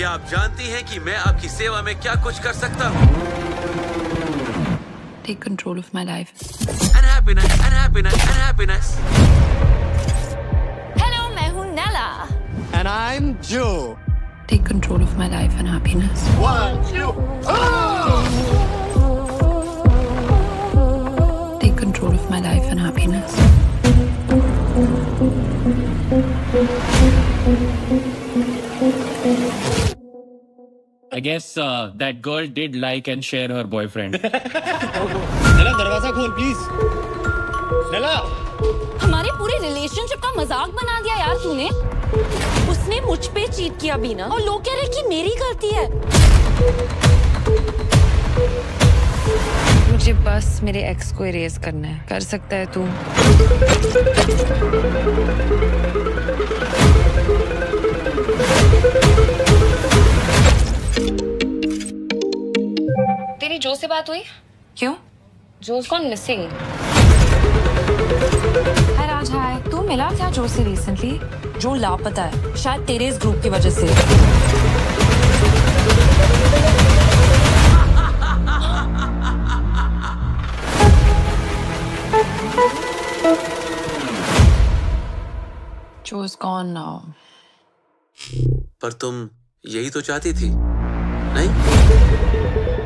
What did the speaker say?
क्या आप जानती हैं कि मैं आपकी सेवा में क्या कुछ कर सकता हूँ? Take control of my life. And happiness, and happiness, and happiness. Hello, मैं हूँ Nella. And I'm Joe. Take control of my life and happiness. 1, 2, Take control of my life and happiness. I guess that girl did like and share her boyfriend. Nella, दरवाजा खोल please. Nella. हमारे पूरे relationship का मजाक बना दिया यार तूने। उसने मुझ पे चीट किया बीना और लोग कह रहे कि मेरी गलती है। मुझे बस मेरे एक्स को इरेज करना है। कर सकता है तू? तेरी जो से बात हुई? क्यों? जो's gone missing. हाय राज, हाय। तू मिला क्या जो से रिसेंटली? जो लापता है, शायद तेरे इस ग्रुप की वजह से। Joe's gone now. पर तुम यही तो चाहती थी, नहीं?